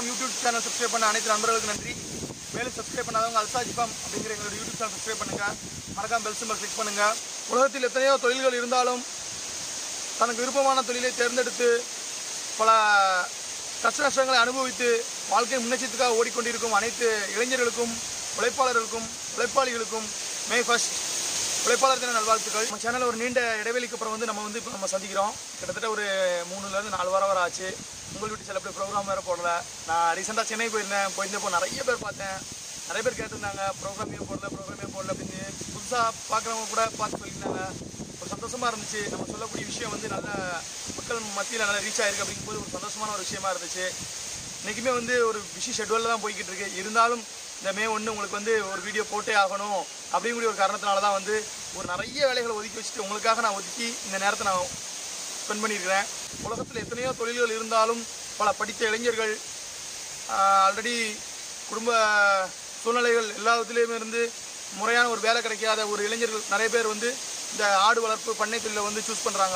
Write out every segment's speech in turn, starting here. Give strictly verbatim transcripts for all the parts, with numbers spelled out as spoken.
Form YouTube channel subscribe பண்ண அனைத்து நண்பர்களுக்கு நன்றி. மேலும் சப்ஸ்கிரைப் பண்ணாதவங்க அல்சாஜி ஃபார்ம் அப்படிங்கிற எங்களோட யூடியூப் சேனல் சப்ஸ்கிரைப் பண்ணுங்கள். மறக்காம பெல் சிம்பல் கிளிக் பண்ணுங்கள். உலகத்தில் எத்தனையோ தொழில்கள் இருந்தாலும் தனக்கு விருப்பமான தொழிலை தேர்ந்தெடுத்து பல கஷ்ட நஷ்டங்களை அனுபவித்து வாழ்க்கை முன்னேற்றத்துக்காக ஓடிக்கொண்டிருக்கும் அனைத்து இளைஞர்களுக்கும் உழைப்பாளர்களுக்கும் உழைப்பாளிகளுக்கும் மே ஃபர்ஸ்ட் உழைப்பாளர் தின நல்வாழ்த்துக்கள். நம்ம சேனலில் ஒரு நீண்ட இடைவெளிக்கு அப்புறம் வந்து நம்ம வந்து இப்போ நம்ம சந்திக்கிறோம். கிட்டத்தட்ட ஒரு மூணுலேருந்து நாலு வாரம் வர ஆச்சு. உங்கள் வீட்டு சில பேர் ப்ரோக்ராம் வேறு போடல. நான் ரீசெண்டாக சென்னை போயிருந்தேன். போயிருந்தப்போ நிறைய பேர் பார்த்தேன். நிறைய பேர் கேட்டிருந்தாங்க ப்ரோக்ராமே போடல ப்ரோக்ராமே போடல அப்படின்னு. புதுசாக பார்க்குறவங்க கூட பார்த்து சொல்லியிருந்தாங்க. ஒரு சந்தோஷமாக இருந்துச்சு. நம்ம சொல்லக்கூடிய விஷயம் வந்து நல்ல மக்கள் மத்தியில் நல்லா ரீச் ஆகிருக்கு அப்படிங்கும்போது ஒரு சந்தோஷமான ஒரு விஷயமா இருந்துச்சு. இன்றைக்குமே வந்து ஒரு பிஸி ஷெட்யூலில் தான் போய்கிட்டு இருக்கு. இருந்தாலும் இந்த மே ஒன்று உங்களுக்கு வந்து ஒரு வீடியோ போட்டே ஆகணும் அப்படிங்கிற ஒரு காரணத்தினால தான் வந்து ஒரு நிறைய வேலைகளை ஒதுக்கி வச்சுட்டு உங்களுக்காக நான் ஒதுக்கி இந்த நேரத்தை நான் ஸ்பெண்ட் பண்ணியிருக்கிறேன். உலகத்தில் எத்தனையோ தொழில்கள் இருந்தாலும் பல படித்த இளைஞர்கள் ஆல்ரெடி குடும்ப சூழ்நிலைகள் எல்லாத்துலேயுமே இருந்து முறையான ஒரு வேலை கிடைக்காத ஒரு இளைஞர்கள் நிறைய பேர் வந்து இந்த ஆடு வளர்ப்பு பண்ணை தொழிலை வந்து சூஸ் பண்ணுறாங்க.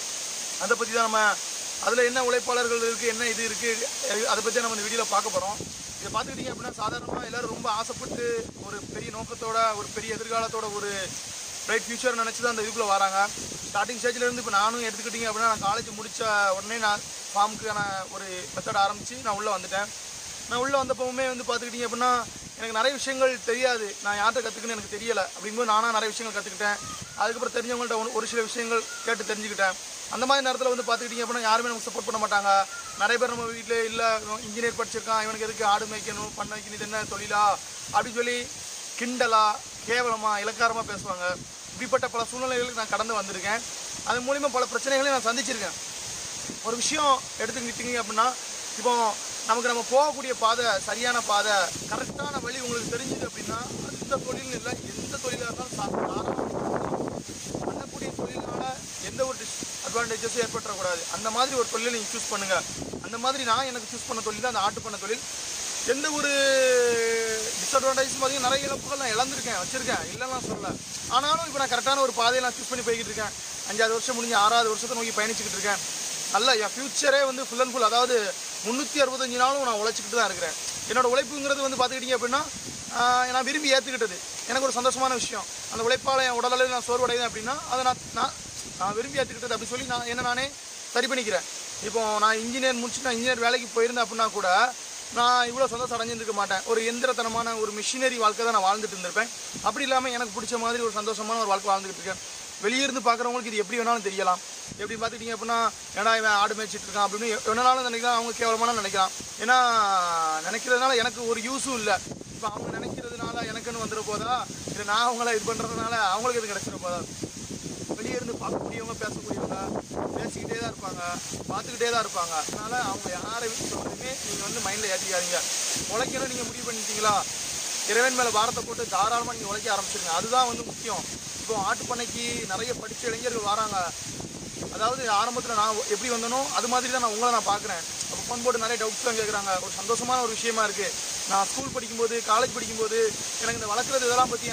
அதை பற்றி தான் நம்ம அதில் என்ன உழைப்பாளர்கள் இருக்குது என்ன இது இருக்குது அதை பற்றி நம்ம இந்த வீடியோவில் பார்க்க போகிறோம். இதை பார்த்துக்கிட்டிங்க அப்படின்னா சாதாரணமாக எல்லோரும் ரொம்ப ஆசைப்பட்டு ஒரு பெரிய நோக்கத்தோட ஒரு பெரிய எதிர்காலத்தோட ஒரு பிரைட் ஃபியூச்சர் நினச்சி தான் அந்த இதுக்குள்ளே வராங்க. ஸ்டார்டிங் ஸ்டேஜ்லேருந்து இப்போ நானும் எடுத்துக்கிட்டிங்க அப்படின்னா நான் காலேஜ் முடித்த உடனே நான் ஃபார்முக்கான ஒரு மெத்தட் ஆரம்பித்து நான் உள்ளே வந்துட்டேன். நான் உள்ளே வந்தப்பவுமே வந்து பார்த்துக்கிட்டிங்க அப்படின்னா எனக்கு நிறைய விஷயங்கள் தெரியாது. நான் யார்கிட்ட கற்றுக்குன்னு எனக்கு தெரியலை. அப்படிங்கும்போது நானாக நிறைய விஷயங்கள் கற்றுக்கிட்டேன். அதுக்கப்புறம் தெரிஞ்சவங்கள்ட்ட ஒன்று ஒரு சில விஷயங்கள் கேட்டு தெரிஞ்சுக்கிட்டேன். அந்த மாதிரி நேரத்தில் வந்து பார்த்துக்கிட்டிங்க அப்படின்னா யாருமே நமக்கு சப்போர்ட் பண்ண மாட்டாங்க. நிறைய பேர் நம்ம வீட்டில் இல்லை இன்ஜினியர் படிச்சிருக்கான் இவனுக்கு எதுக்கு ஆடு மேய்க்கணும் பண்ண வைக்கணும் இது என்ன தொழிலா அப்படின்னு சொல்லி கிண்டலா கேவலமாக இலக்காரமாக பேசுவாங்க. இப்படிப்பட்ட பல சூழ்நிலைகளுக்கு நான் கடந்து வந்திருக்கேன். அது மூலிமா பல பிரச்சனைகளையும் நான் சந்திச்சிருக்கேன். ஒரு விஷயம் எடுத்துக்கிட்டீங்க அப்படின்னா இப்போ நமக்கு நம்ம போகக்கூடிய பாதை சரியான பாதை கரெக்டான வழி உங்களுக்கு தெரிஞ்சுது அப்படின்னா அந்த தொழில் இல்லை எந்த தொழிலாக இருந்தாலும் சாதாரணமாக பண்ணக்கூடிய தொழில்னால எந்த ஒரு டிஸ் அட்வான்டேஜஸும் ஏற்பட்டுறக்கூடாது. அந்த மாதிரி ஒரு தொழிலை நீங்கள் சூஸ் பண்ணுங்கள். அந்த மாதிரி நான் எனக்கு சூஸ் பண்ண தொழில் தான் அந்த ஆட்டு பண்ண தொழில். எந்த ஒரு டிஸ்அட்வான்டேஜும் பார்த்தீங்கன்னா நிறைய இழப்புகள் நான் இழந்திருக்கேன் வச்சுருக்கேன் இல்லைன்னா சொல்லலை. ஆனாலும் இப்போ நான் கரெக்டான ஒரு பாதையை நான் சூஸ் பண்ணி போய்கிட்டு இருக்கேன். அஞ்சாவது வருஷம் முடிஞ்சு ஆறாவது வருஷத்தை நோக்கி பயணிச்சுக்கிட்டு இருக்கேன். நல்லா என் ஃப்யூச்சரே வந்து ஃபுல் அண்ட் ஃபுல் அதாவது முந்நூற்றி அறுபத்தஞ்சு நாளும் நான் உழைச்சிக்கிட்டு தான் இருக்கிறேன். என்னோடய உழைப்புங்கிறது வந்து பார்த்துக்கிட்டிங்க அப்படின்னா நான் விரும்பி ஏற்றுக்கிட்டது எனக்கு ஒரு சந்தோஷமான விஷயம். அந்த உழைப்பால் என் உடலில் நான் சோர்வடைதேன் அப்படின்னா அதை நான் நான் நான் விரும்பி ஏற்றுக்கிட்டது அப்படி சொல்லி நான் என்ன நானே சரி பண்ணிக்கிறேன். இப்போ நான் இன்ஜினியர் முடிச்சுட்டு நான் இன்ஜினியர் வேலைக்கு போயிருந்தேன் அப்படின்னா கூட நான் இவ்வளோ சந்தோஷம் அடைஞ்சிருக்க மாட்டேன். ஒரு எந்திரத்தனமான ஒரு மிஷினரி வாழ்க்கை தான் நான் வாழ்ந்துட்டு இருந்திருப்பேன். அப்படி இல்லாமல் எனக்கு பிடிச்ச மாதிரி ஒரு சந்தோஷமான ஒரு வாழ்க்கை வாழ்ந்துகிட்டு இருக்கேன். வெளியிருந்து பார்க்குறவங்களுக்கு இது எப்படி வேணாலும் தெரியலாம். எப்படி பார்த்துக்கிட்டிங்க அப்படின்னா ஏன்னா இவன் ஆடு மேய்ச்சிட்டு இருக்கான் அப்படின்னு வேணாலும் நினைக்கலாம். அவங்க கேவலமான நினைக்கலாம். ஏன்னா நினைக்கிறதுனால எனக்கு ஒரு யூஸும் இல்லை. இப்போ அவங்க நினைக்கிறதுனால எனக்குன்னு வந்துட போதா இல்லை நான் அவங்கள இது பண்ணுறதுனால அவங்களுக்கு எது கிடச்சிட போதா. வெளியே இருந்து பார்க்கக்கூடியவங்க பேசக்கூடியவங்க பேசிக்கிட்டே தான் இருப்பாங்க பார்த்துக்கிட்டே தான் இருப்பாங்க. அதனால் அவங்க யாரை சொல்கிறதுமே நீங்கள் வந்து மைண்டில் ஏற்றிக்காதீங்க. உழைக்கணும் நீங்கள் முடிவு பண்ணிட்டீங்களா இறைவன் மேலே பாரத்தை போட்டு தாராளமாக நீங்கள் உழைக்க ஆரம்பிச்சிருங்க. அதுதான் வந்து முக்கியம். இப்போ ஆட்டு பண்ணைக்கு நிறைய படித்த இளைஞர்கள் வராங்க. அதாவது ஆரம்பத்தில் நான் எப்படி வந்தனோ அது மாதிரி தான் நான் உங்களை நான் பார்க்குறேன். அப்போ ஃபோன் போட்டு நிறைய டவுட்ஸ்லாம் கேட்குறாங்க. ஒரு சந்தோஷமான ஒரு விஷயமா இருக்குது. நான் ஸ்கூல் படிக்கும்போது காலேஜ் படிக்கும்போது எனக்கு இந்த வளர்க்குறது இதெல்லாம் பற்றி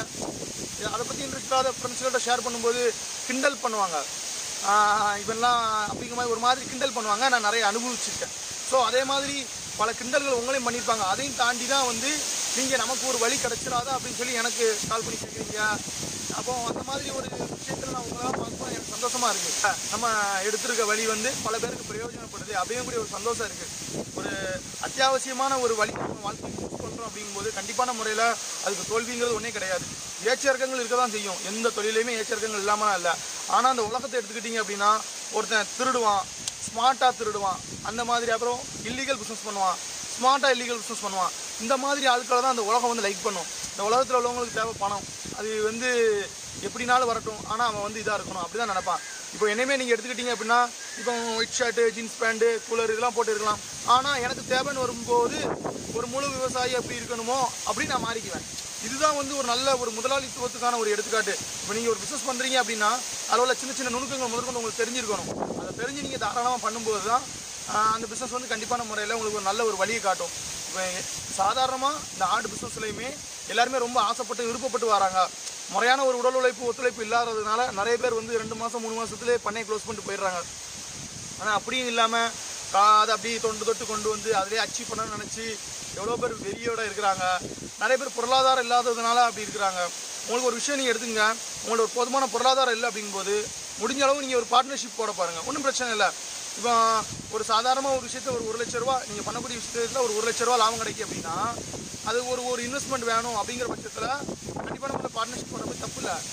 அதை பற்றி இருக்காத ஃப்ரெண்ட்ஸ்கிட்ட ஷேர் பண்ணும்போது கிண்டல் பண்ணுவாங்க. இவெல்லாம் அப்படிங்கிற மாதிரி ஒரு மாதிரி கிண்டல் பண்ணுவாங்க. நான் நிறைய அனுபவிச்சிருக்கேன். ஸோ அதே மாதிரி பல கிண்டல்கள் உங்களையும் பண்ணியிருப்பாங்க. அதையும் தாண்டி தான் வந்து நீங்கள் நமக்கு ஒரு வழி கிடச்சிடாதா அப்படின்னு சொல்லி எனக்கு கால் பண்ணி கேட்குறீங்க. அப்போ அந்த மாதிரி ஒரு விஷயத்தில் நான் உங்களால் பார்க்கும்போது எனக்கு சந்தோஷமாக இருக்குது. நம்ம எடுத்துருக்க வழி வந்து பல பேருக்கு பிரயோஜனப்படுது அப்படிங்கக்கூடிய ஒரு சந்தோஷம் இருக்குது. ஒரு அத்தியாவசியமான ஒரு வழி நம்ம வாழ்க்கையை யூஸ் பண்ணுறோம் அப்படிங்கும்போது கண்டிப்பான முறையில் அதுக்கு தோல்விங்கிறது ஒன்றே கிடையாது. ஏச்சர்க்கங்கள் இருக்க தான் செய்யும். எந்த தொழிலையுமே ஏச்சர்க்கங்கள் இல்லாமல் இல்லை. ஆனால் அந்த உலகத்தை எடுத்துக்கிட்டிங்க அப்படின்னா ஒருத்தன் திருடுவான் ஸ்மார்ட்டாக திருடுவான் அந்த மாதிரி. அப்புறம் இல்லீகல் பிஸ்னஸ் பண்ணுவான் ஸ்மார்ட்டாக இல்லீகல் பிஸ்னஸ் பண்ணுவான். இந்த மாதிரி ஆட்களை தான் அந்த உலகம் வந்து லைக் பண்ணும். இந்த உலகத்தில் உள்ளவங்களுக்கு தேவை பணம். அது வந்து எப்படினாலும் வரட்டும் ஆனால் அவன் வந்து இதாக இருக்கணும் அப்படி தான் நினைப்பான். இப்போ என்னையுமே நீங்கள் எடுத்துக்கிட்டிங்க அப்படின்னா இப்போ white shirt jeans pant cooler இதெல்லாம் போட்டு இருக்கலாம். ஆனால் எனக்கு தேவைன்னு வரும்போது ஒரு முழு விவசாயி அப்படி இருக்கணுமோ அப்படின்னு நான் மாறிக்குவேன். இதுதான் வந்து ஒரு நல்ல ஒரு முதலாளித்துவத்துக்கான ஒரு எடுத்துக்காட்டு. இப்போ நீங்கள் ஒரு பிஸ்னஸ் பண்ணுறீங்க அப்படின்னா அதில் உள்ள சின்ன சின்ன நுணுக்கங்கள் முதற்கொண்டு உங்களுக்கு தெரிஞ்சிருக்கணும். அதை தெரிஞ்சு நீங்கள் தாராளமாக பண்ணும்போது தான் அந்த பிஸ்னஸ் வந்து கண்டிப்பான முறையில் உங்களுக்கு ஒரு நல்ல ஒரு வழியை காட்டும். இப்போ சாதாரணமாக இந்த ஆடு பிஸ்னஸ்லையுமே எல்லாருமே ரொம்ப ஆசைப்பட்டு விருப்பப்பட்டு வராங்க. முறையான ஒரு உடல் உழைப்பு ஒத்துழைப்பு இல்லாததுனால நிறைய பேர் வந்து ரெண்டு மாதம் மூணு மாதத்துலேயே பண்ணையை க்ளோஸ் பண்ணிட்டு போயிடுறாங்க. ஆனால் அப்படியும் இல்லாமல் அதை அப்படியே தொண்டு தொட்டு கொண்டு வந்து அதிலே அச்சீவ் பண்ணணும்னு நினச்சி எவ்வளோ பேர் வெறியோடு இருக்கிறாங்க. நிறைய பேர் பொருளாதாரம் இல்லாததுனால அப்படி இருக்கிறாங்க. உங்களுக்கு ஒரு விஷயம் நீங்கள் எடுத்துங்க, உங்களோட ஒரு போதுமான பொருளாதாரம் இல்லை அப்படிங்கும்போது முடிஞ்ச அளவு நீங்கள் ஒரு பார்ட்னர்ஷிப் போட பாருங்கள், ஒன்றும் பிரச்சனை இல்லை. இப்போ ஒரு சாதாரணமாக ஒரு விஷயத்தை ஒரு ஒரு லட்ச ரூபா நீங்கள் பண்ணக்கூடிய விஷயத்தில் ஒரு ஒரு லட்ச ரூபா லாபம் கிடைக்கும் அப்படின்னா அது ஒரு ஒரு இன்வெஸ்ட்மெண்ட் வேணும் அப்படிங்கிற பட்சத்தில் கண்டிப்பாக நம்ம பார்ட்னர்ஷிப் பண்ணுறது தப்பு இல்லை.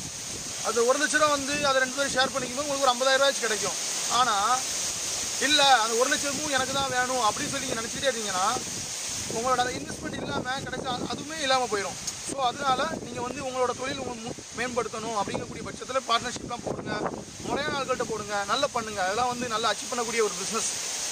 அது ஒரு லட்ச ரூபா வந்து அதை ரெண்டு பேரும் ஷேர் பண்ணிக்கும்போது உங்களுக்கு ஒரு ஐம்பதாயிரம் ரூபாய்க்கு கிடைக்கும். ஆனால் இல்லை அந்த ஒரு லட்சமும் எனக்கு தான் வேணும் அப்படின்னு சொல்லி நீங்கள் நினச்சிட்டே இருந்தீங்கன்னா உங்களோட அந்த இன்வெஸ்ட்மெண்ட் இல்லாமல் கிடைச்சா அதுவுமே இல்லாமல் போயிடும். ஸோ அதனால் நீங்கள் வந்து உங்களோட தொழில் உங்கள் மேம்படுத்தணும் அப்படிங்கக்கூடிய பட்சத்தில் பார்ட்னர்ஷிப்லாம் போடுங்க, முறையான ஆட்கள்கிட்ட போடுங்க, நல்லா பண்ணுங்கள். அதெல்லாம் வந்து நல்லா அச்சீவ் பண்ணக்கூடிய ஒரு பிஸ்னஸ்.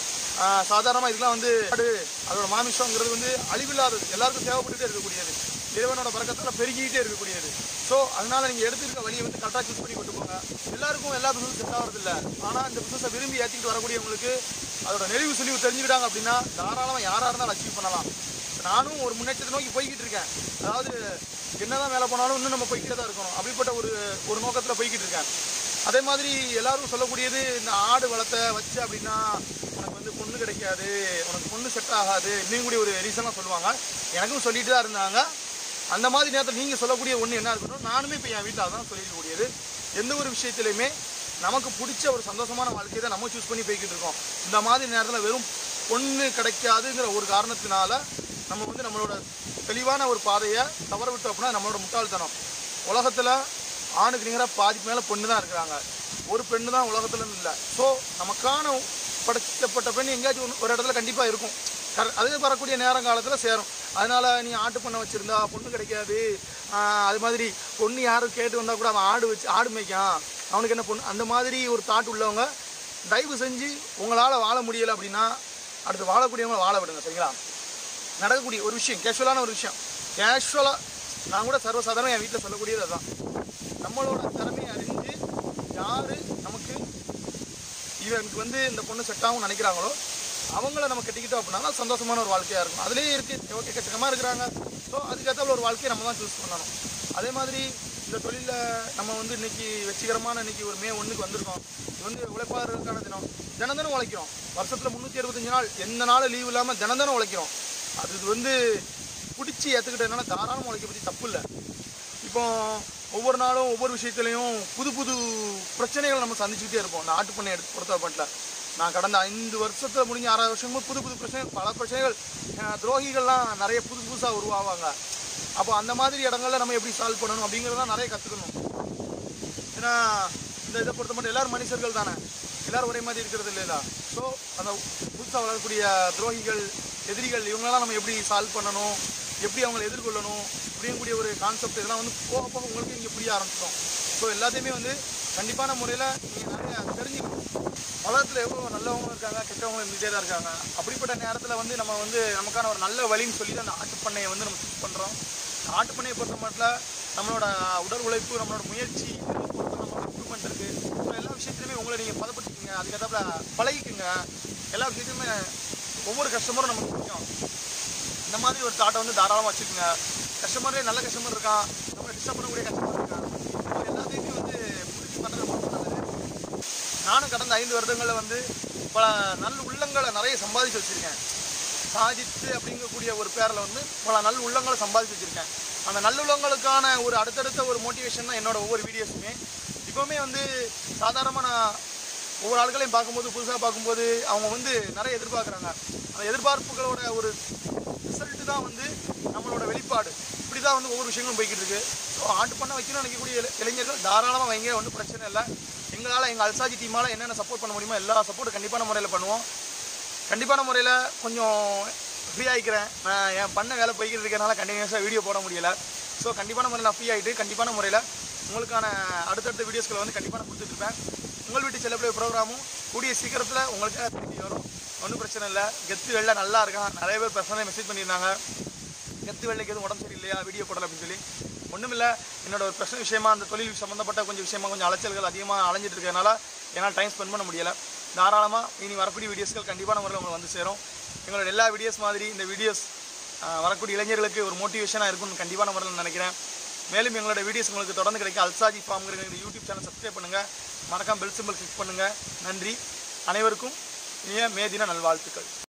சாதாரணமாக இதெல்லாம் வந்து அதோட மாமிசங்கிறது வந்து அழிவில்லாதது, எல்லாருக்கும் தேவைப்பட்டுகிட்டே இருக்கக்கூடியது, இறைவனோட பறக்கத்தால் பெருகிக்கிட்டே இருக்கக்கூடியது. ஸோ அதனால் நீங்கள் எடுத்துருக்க வழியை வந்து கரெக்டாக சூஸ் பண்ணி கொண்டு போங்க. எல்லாருக்கும் எல்லா பிஸ்னஸும் செட் ஆகிறதில்ல. ஆனால் இந்த பிஸ்னஸை விரும்பி ஏற்றிக்கிட்டு வரக்கூடியவங்களுக்கு அதோட நெளிவு சுழிவு தெரிஞ்சுக்கிட்டாங்க அப்படின்னா தாராளமாக யாராக இருந்தாலும் அச்சீவ் பண்ணலாம். நானும் ஒரு முன்னேற்றத்தை நோக்கி போய்கிட்டு இருக்கேன். அதாவது என்னதான் வேலை போனாலும் இன்னும் நம்ம போய்கிட்டே தான் இருக்கணும், அப்படிப்பட்ட ஒரு ஒரு நோக்கத்தில் போய்கிட்டு இருக்கேன். அதே மாதிரி எல்லாரும் சொல்லக்கூடியது இந்த ஆடு வளர்த்த வச்சு அப்படின்னா உனக்கு வந்து பொண்ணு கிடைக்காது, உனக்கு பொண்ணு செட் ஆகாது, இன்னும் கூடிய ஒரு ரீசனாக சொல்லுவாங்க. எனக்கும் சொல்லிட்டு தான் இருந்தாங்க. அந்த மாதிரி நேரத்தில் நீங்கள் சொல்லக்கூடிய ஒன்று என்ன இருக்கணும், நானுமே இப்போ என் வீட்டில் அதான் சொல்லிக்கக்கூடியது. எந்த ஒரு விஷயத்துலையுமே நமக்கு பிடிச்ச ஒரு சந்தோஷமான வாழ்க்கையை தான் நம்ம சூஸ் பண்ணி போய்கிட்டு இருக்கோம். இந்த மாதிரி நேரத்தில் வெறும் பொண்ணு கிடைக்காதுங்கிற ஒரு காரணத்தினால நம்ம வந்து நம்மளோட தெளிவான ஒரு பாதையை தவற விட்டோம் அப்படின்னா நம்மளோட முட்டாள்தனம். உலகத்தில் ஆணுக்கு நிகராக பாதிக்கு மேலே பொண்ணு தான் இருக்கிறாங்க, ஒரு பெண்ணு தான் உலகத்துலன்னு இல்லை. ஸோ நமக்கான படைக்கப்பட்ட பெண் எங்கேயாச்சும் ஒரு இடத்துல கண்டிப்பாக இருக்கும். கர அது வரக்கூடிய நேரம் காலத்தில் சேரும். அதனால் நீ ஆட்டு பண்ண வச்சுருந்தா பொண்ணு கிடைக்காது, அது மாதிரி பொண்ணு யாரும் கேட்டு வந்தால் கூட அவன் ஆடு வச்சு ஆடு மேய்க்கான், அவனுக்கு என்ன பொண்ணு, அந்த மாதிரி ஒரு தாட் உள்ளவங்க தயவு செஞ்சு உங்களால் வாழ முடியலை அப்படின்னா அடுத்து வாழக்கூடியவங்களை வாழ விடுங்க. சரிங்களா? நடக்கக்கூடிய ஒரு விஷயம், கேஷுவலான ஒரு விஷயம், கேஷுவலாக நான் கூட சர்வசாதாரணம் என் வீட்டில் சொல்லக்கூடியது அதுதான். நம்மளோட திறமையை அறிஞ்சு யார் நமக்கு இவனுக்கு வந்து இந்த பொண்ணு செட் ஆகும்னு நினைக்கிறாங்களோ அவங்கள நம்ம கட்டிக்கிட்டோம் அப்படின்னா சந்தோஷமான ஒரு வாழ்க்கையாக இருக்கும். அதுலேயே இருக்குது ஓகே கச்சக்கமாக இருக்கிறாங்க. ஸோ அதுக்கேற்ற ஒரு வாழ்க்கையை நம்ம தான் சூஸ் பண்ணணும். அதே மாதிரி இந்த தொழிலில் நம்ம வந்து இன்றைக்கி வெற்றிகரமான இன்றைக்கி ஒரு மே ஒன்றுக்கு வந்திருக்கோம். இது வந்து உழைப்பாளர்களுக்கான தினம். தினம் தினம் உழைக்கிறோம். வருஷத்தில் முந்நூற்றி அறுபத்தஞ்சு நாள் எந்த நாளும் லீவ் இல்லாமல் தினம் தினம் உழைக்கிறோம். அது இது வந்து பிடிச்சி ஏற்றுக்கிட்டதுனால தாராளமாக உழைக்க பற்றி தப்பு இல்லை. இப்போ ஒவ்வொரு நாளும் ஒவ்வொரு விஷயத்துலையும் புது புது பிரச்சனைகள் நம்ம சந்திச்சுக்கிட்டே இருப்போம். நாட்டு பண்ணை எடுத்து பொறுத்த மட்டும் நான் கடந்த ஐந்து வருஷத்தில் முடிஞ்ச ஆறாவது வருஷமும் புது புது பிரச்சனைகள், பல பிரச்சனைகள், துரோகிகள்லாம் நிறைய புது புதுசாக உருவாவாங்க. அப்போ அந்த மாதிரி இடங்கள்ல நம்ம எப்படி சால்வ் பண்ணணும் அப்படிங்கிறதான் நிறைய கற்றுக்கணும். ஏன்னா இந்த இதை பொறுத்த மட்டும் எல்லோரும் மனுஷர்கள் தானே, எல்லோரும் ஒரே மாதிரி இருக்கிறது இல்லைல்ல. ஸோ அந்த புதுசாக வளரக்கூடிய துரோகிகள், எதிரிகள், இவங்களெல்லாம் நம்ம எப்படி சால்வ் பண்ணணும், எப்படி அவங்களை எதிர்கொள்ளணும் அப்படிங்கக்கூடிய ஒரு கான்செப்ட் இதெல்லாம் வந்து போக போக உங்களுக்கு இங்கே புரிய ஆரம்பிச்சிடும். ஸோ எல்லாத்தையுமே வந்து கண்டிப்பான முறையில் நீங்கள் நிறைய தெரிஞ்சுக்கணும். உலகத்தில் எவ்வளோ நல்லவங்களும் இருக்காங்க, கெட்டவங்களும் இருந்துகிட்டே தான் இருக்காங்க. அப்படிப்பட்ட நேரத்தில் வந்து நம்ம வந்து நமக்கான ஒரு நல்ல வழின்னு சொல்லி தான் அந்த ஆட்டுப்பண்ணையை வந்து நம்ம சூஸ் பண்ணுறோம். ஆட்டுப்பண்ணையை பொறுத்த மட்டும் நம்மளோட உடல் உழைப்பு, நம்மளோட முயற்சி, பொறுத்து நம்மளோட இம்ப்ரூவ்மெண்ட் இருக்குது. ஸோ எல்லா விஷயத்துலையுமே உங்களை நீங்கள் பதப்படுத்திக்கங்க, அதுக்கேற்றாப்புல பழகிக்குங்க. எல்லா விஷயத்துலையுமே ஒவ்வொரு கஸ்டமரும் நமக்கு பிடிக்கும். இந்த மாதிரி ஒரு தாட்டை வந்து தாராளமாக வச்சுக்கோங்க. கஸ்டமரே நல்ல கஸ்டமர் இருக்கான், நம்ம டிஸ்டர்ப் பண்ணக்கூடிய கஸ்டமர் இருக்கான். ஸோ எல்லாத்தையுமே வந்து பிடிச்சி பண்ணுறது மட்டும் நல்லது. நானும் கடந்த ஐந்து வருடங்களில் வந்து பல நல்ல உள்ளங்களை நிறைய சம்பாதிச்சு வச்சுருக்கேன். சாதித்து அப்படிங்கக்கூடிய ஒரு பேரில் வந்து பல நல்ல உள்ளங்களை சம்பாதிச்சு வச்சுருக்கேன். அந்த நல்லுள்ளங்களுக்கான ஒரு அடுத்தடுத்த ஒரு மோட்டிவேஷன் தான் என்னோடய ஒவ்வொரு வீடியோஸுமே. இப்போவுமே வந்து சாதாரணமாக நான் ஒவ்வொரு ஆட்களையும் பார்க்கும்போது, புதுசாக பார்க்கும்போது அவங்க வந்து நிறைய எதிர்பார்க்குறாங்க. அந்த எதிர்பார்ப்புகளோட ஒரு ரிசல்ட்டு தான் வந்து நம்மளோட வெளிப்பாடு. இப்படி தான் வந்து ஒவ்வொரு விஷயங்களும் போய்கிட்டு இருக்குது. ஸோ ஆட்டு பண்ண வைக்கணும்னு நினைக்கக்கூடிய இளைஞர்கள் தாராளமாக வைங்க, ஒன்றும் பிரச்சனை இல்லை. எங்களால் எங்கள் அல்சாஜி டீமால் என்னென்ன சப்போர்ட் பண்ண முடியுமோ எல்லா சப்போர்ட்டும் கண்டிப்பான முறையில் பண்ணுவோம். கண்டிப்பான முறையில் கொஞ்சம் ஃப்ரீ ஆகிக்கிறேன். நான் என் பண்ண வேலை போய்கிட்டு இருக்கிறனால கண்டினியூஸாக வீடியோ போட முடியலை. ஸோ கண்டிப்பான முறையில் நான் ஃப்ரீ ஆகிட்டு கண்டிப்பான முறையில் உங்களுக்கான அடுத்தடுத்த வீடியோஸ்களை வந்து கண்டிப்பாக நான் கொடுத்துட்ருப்பேன். உங்கள் வீட்டு செல்லப்பிள்ளை ப்ரோக்ராமும் கூடிய சீக்கிரத்தில் உங்களுக்காக திரும்பி வரும். ஒன்றும் பிரச்சனை இல்லை. கெத்து வெள்ளை நல்லா இருக்கான். நிறைய பேர் பர்சனலாக மெசேஜ் பண்ணியிருந்தாங்க, கெத்து வெள்ளைக்கு எதுவும் உடம்பு சரியில்லையா, வீடியோ போடலை அப்படின்னு சொல்லி. ஒன்றும் இல்லை, என்னோட ஒரு பிரச்சனை விஷயமா அந்த தொழில் சம்மந்தப்பட்ட கொஞ்சம் விஷயமா கொஞ்சம் அலைச்சல்கள் அதிகமாக அலைஞ்சிட்டு இருக்கிறதுனால என்னால் டைம் ஸ்பெண்ட் பண்ண முடியலை. தாராளமாக இனி வரக்கூடிய வீடியோஸ்கள் கண்டிப்பான முறையில் உங்களுக்கு வந்து சேரும். எங்களோட எல்லா வீடியோஸ் மாதிரி இந்த வீடியோஸ் வரக்கூடிய இளைஞர்களுக்கு ஒரு மோட்டிவேஷனாக இருக்கும்னு கண்டிப்பான முறையில் நினைக்கிறேன். மேலும் எங்களோட வீடியோஸ் உங்களுக்கு தொடர்ந்து கிடைக்கும். அல்சாஜி ஃபார்ம்ங்கிற யூடியூப் சேனல் சப்ஸ்கிரைப் பண்ணுங்கள், மறக்காம பெல் சிம்பிள் கிளிக் பண்ணுங்கள். நன்றி. அனைவருக்கும் இனிய மே தின நல்வாழ்த்துக்கள்.